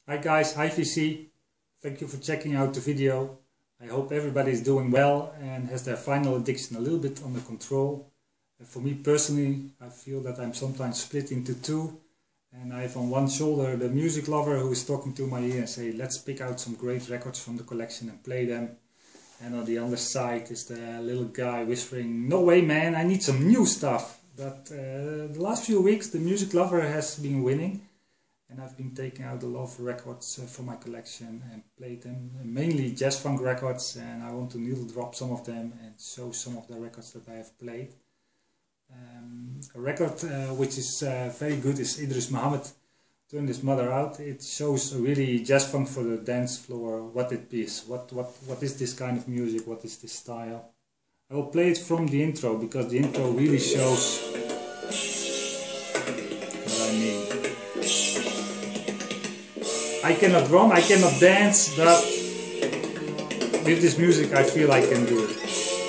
Hi guys, hi VC. Thank you for checking out the video. I hope everybody is doing well and has their final addiction a little bit under control. And for me personally, I feel that I'm sometimes split into two. And I have on one shoulder the music lover who is talking to my ear and say, let's pick out some great records from the collection and play them. And on the other side is the little guy whispering, no way man, I need some new stuff. But the last few weeks the music lover has been winning. And I've been taking out a lot of records from my collection and played them, mainly jazz funk records, and I want to needle drop some of them and show some of the records that I have played. A record which is very good is Idris Muhammad, Turn This Mother Out. It shows really jazz funk for the dance floor, what it is, what is this kind of music, what is this style. I will play it from the intro because the intro really shows what I mean. I cannot drum, I cannot dance, but with this music I feel I can do it.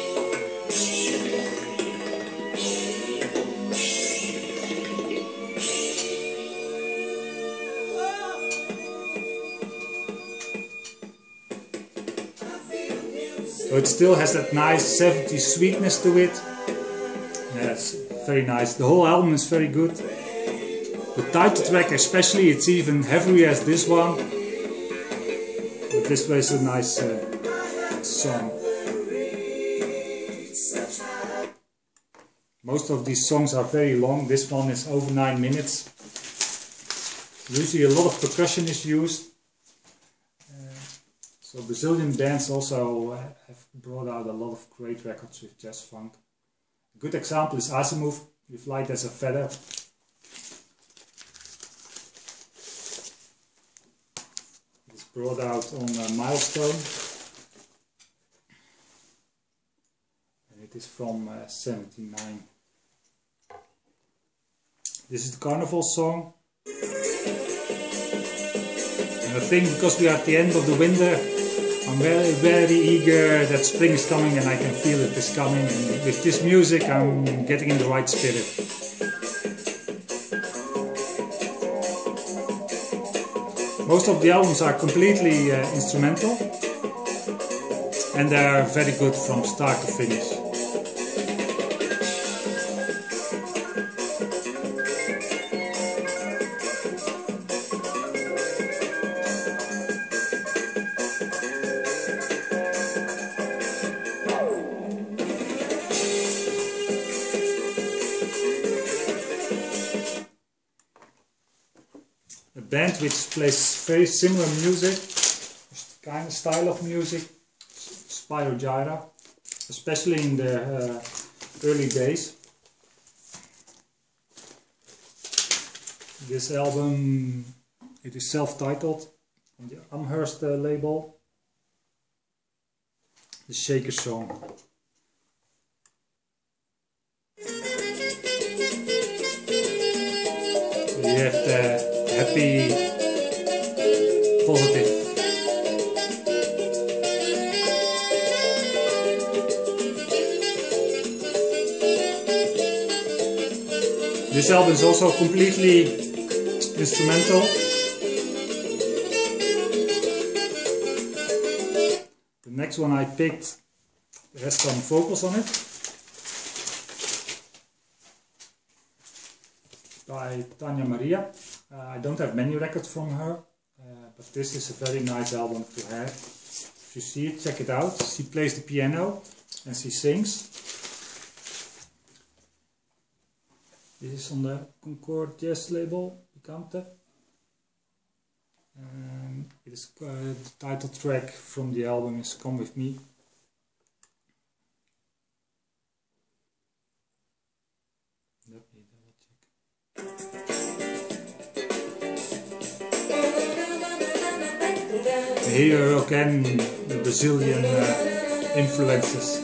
So it still has that nice 70s sweetness to it. Yeah, it's very nice. The whole album is very good. The title track especially, it's even heavier as this one. But this was a nice song. Most of these songs are very long. This one is over 9 minutes. Usually a lot of percussion is used. So Brazilian bands also have brought out a lot of great records with jazz funk. A good example is Azimuth with Light as a Feather. It's brought out on Milestone. And it is from 79. This is the Carnival song. And I think because we are at the end of the winter, I'm very, very eager that spring is coming and I can feel it is coming, and with this music I'm getting in the right spirit. Most of the albums are completely instrumental and they are very good from start to finish. A band which plays very similar music, kind of style of music, Spyro Gyra, especially in the early days. This album, it is self-titled on the Amherst label, the Shaker Song. You have the happy, positive. This album is also completely instrumental. The next one I picked has some vocals on it. By Tanya Maria. I don't have many records from her, but this is a very nice album to have. If you see it, check it out. She plays the piano and she sings. This is on the Concord Jazz label, Picante. It is the title track from the album is Come With Me. Let me double check. Here again the Brazilian influences.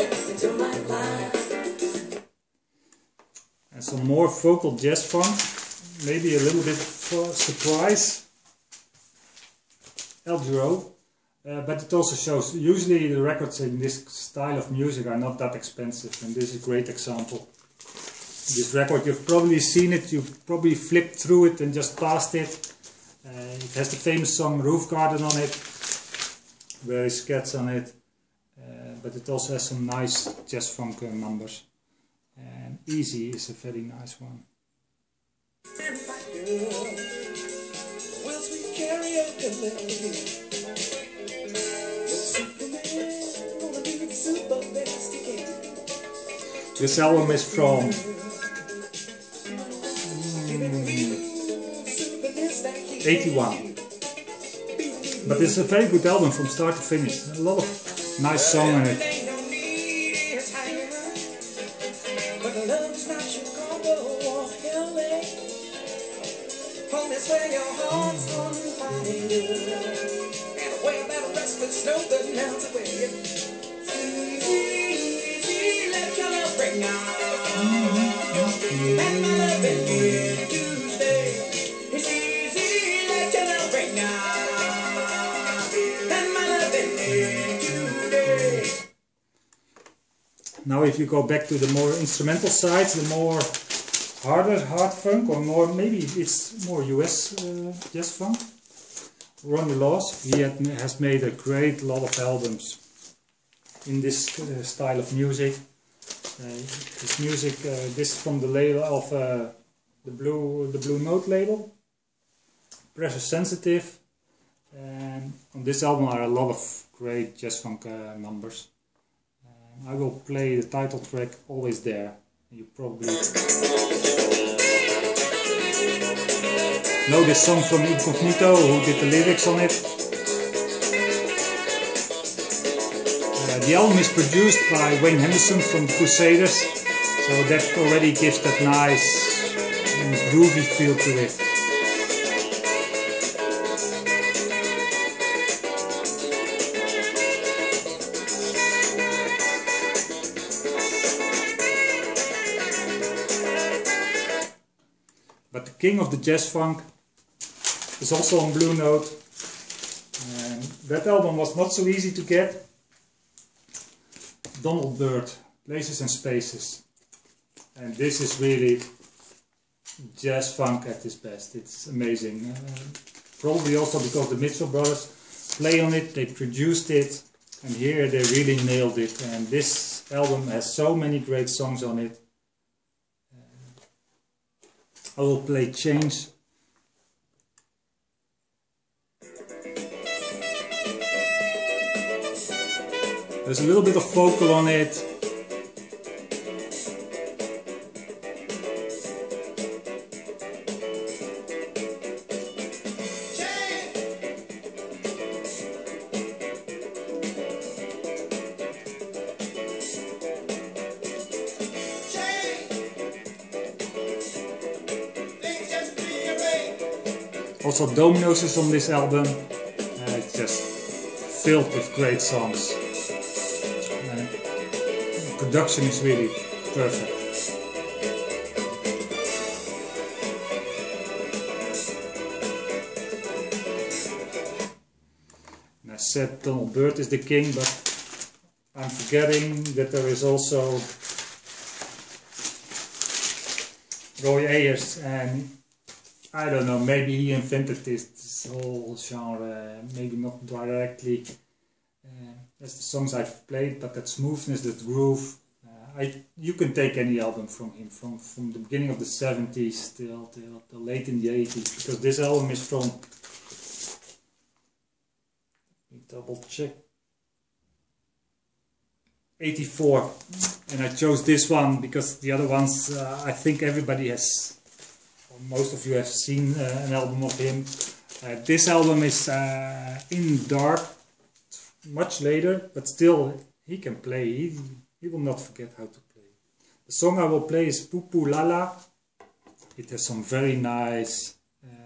And some more vocal jazz funk. maybe a little bit for surprise, El Giro, but it also shows usually the records in this style of music are not that expensive, and this is a great example. This record, you've probably seen it, you've probably flipped through it and just passed it. It has the famous song Roof Garden on it, various cats on it, but it also has some nice jazz funk numbers. And Easy is a very nice one. This album is from 81, but it's a very good album from start to finish. A lot of nice songs on it. Now if you go back to the more instrumental sides, the more hard funk, or more, maybe it's more US jazz funk. Ronnie Laws, he has made a great lot of albums in this style of music. His music, this is from the label of the Blue Note label, Pressure Sensitive, and on this album are a lot of great jazz funk numbers. I will play the title track Always There. You probably know this song from Incognito, who did the lyrics on it. The album is produced by Wayne Henderson from the Crusaders, so that already gives that nice groovy feel to it. But the king of the jazz funk is also on Blue Note. And that album was not so easy to get. Donald Byrd, Places and Spaces. And this is really jazz funk at its best. It's amazing. Probably also because the Mitchell brothers play on it, they produced it, and here they really nailed it. And this album has so many great songs on it. I will play Change. There's a little bit of vocal on it. Also Dominoes is on this album. It's just filled with great songs. Production is really perfect. And I said Donald Byrd is the king, but I'm forgetting that there is also Roy Ayers, and I don't know, maybe he invented this whole genre, maybe not directly as the songs I've played, but that smoothness, that groove, you can take any album from him, from the beginning of the 70s till late in the 80s, because this album is from, let me double check, 84, and I chose this one because the other ones, I think everybody has, or most of you have seen an album of him. This album is in dark, much later, but still he can play, he will not forget how to play. The song I will play is Poo Poo Lala. It has some very nice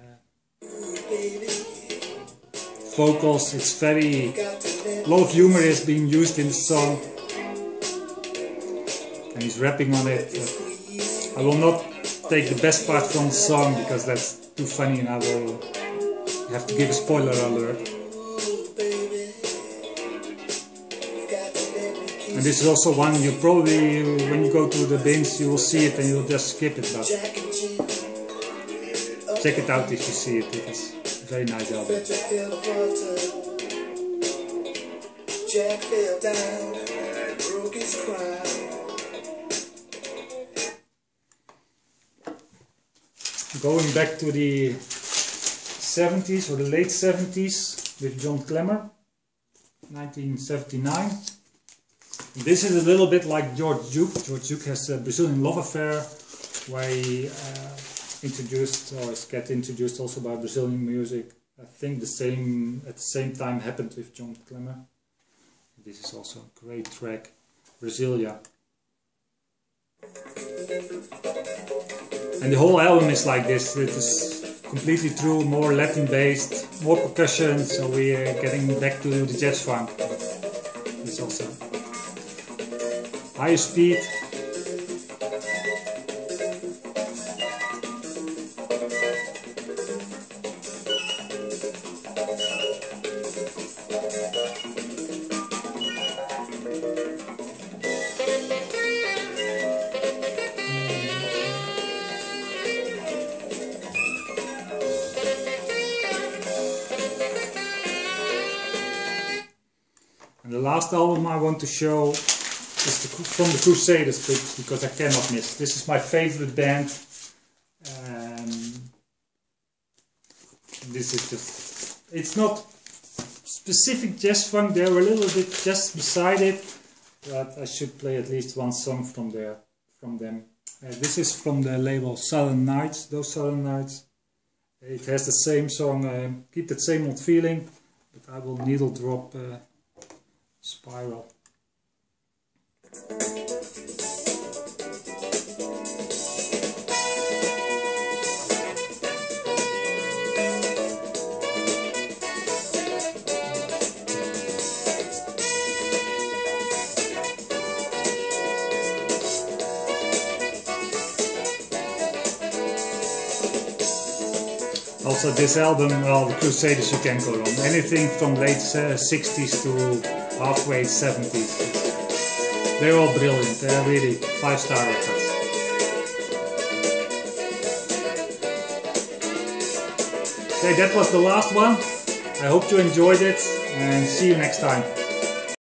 vocals, it's very, a lot of humor is being used in the song, and he's rapping on it. I will not take the best part from the song because that's too funny, and I will have to give a spoiler alert. And this is also one you probably, when you go to the bins, you will see it and you'll just skip it, but check it out if you see it. It's a very nice album. Jack fell down and broke his crown. Going back to the 70s or the late 70s with John Clemmer, 1979. This is a little bit like George Duke. George Duke has a Brazilian Love Affair, where he introduced, or is get introduced also by Brazilian music. I think the same at the same time happened with John Clemmer. This is also a great track, Brasilia. And the whole album is like this. It is completely true, more Latin based, more percussion, so we are getting back to the jazz funk. It's also higher speed. And the last album I want to show is from the Crusaders, because I cannot miss. This is my favorite band. This is just, it's not specific jazz funk, they're a little bit just beside it, but I should play at least one song from them. This is from the label Southern Nights, Those Southern Nights. It has the same song, Keep That Same Old Feeling, but I will needle drop Spiral. Also this album, well, the Crusaders, you can't go wrong. Anything from late 60s to halfway 70s. They're all brilliant, they're really 5-star records. Okay, that was the last one. I hope you enjoyed it and see you next time.